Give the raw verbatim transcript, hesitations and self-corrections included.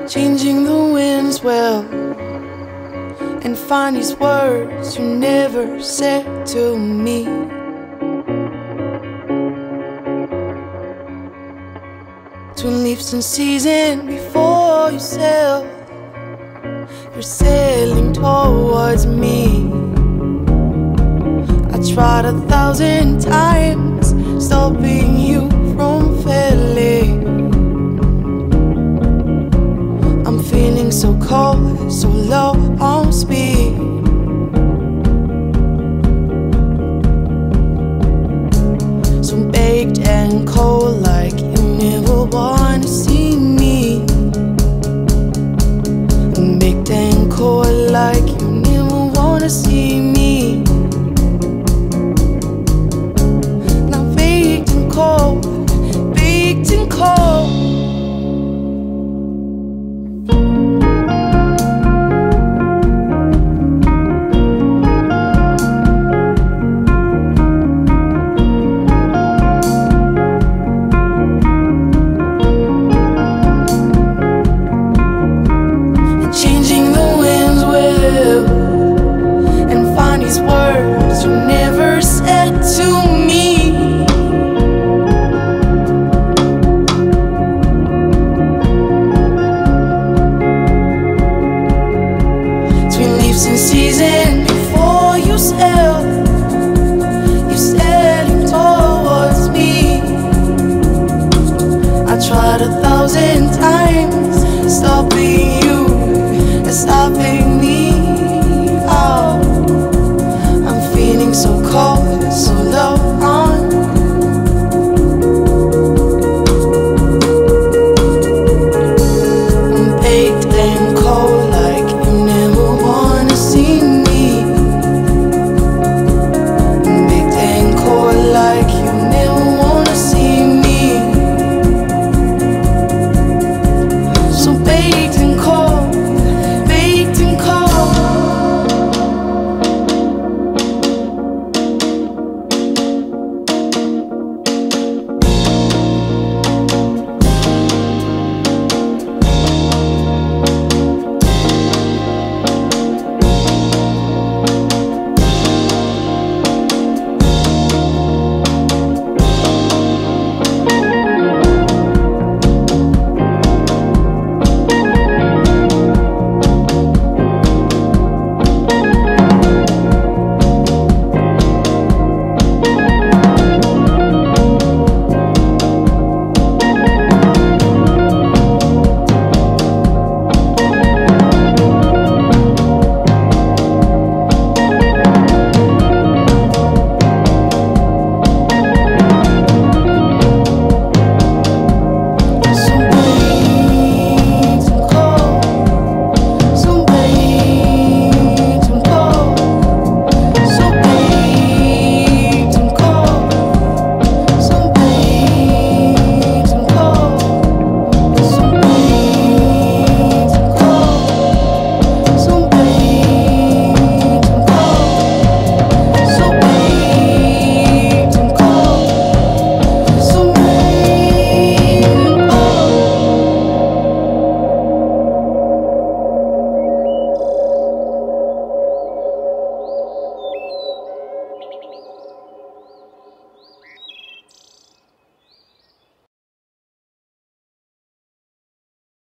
changing the winds well, and find these words you never said to me. Twin leaves in season before you sail, you're sailing towards me. I tried a thousand times stopping you from failing. I'm feeling so cold, so low on speed. So baked and cold like you never want to see me. Baked and cold like you never want to see me.